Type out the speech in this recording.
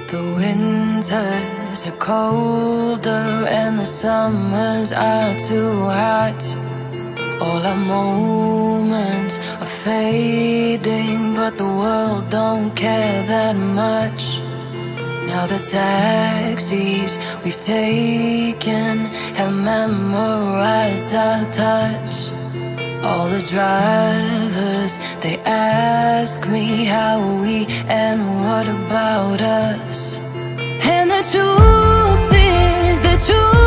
The winters are colder and the summers are too hot. All our moments are fading, but the world don't care that much. Now the taxis we've taken have memorized our touch. All the drivers, they ask me how are we and what about us. And the truth is, the truth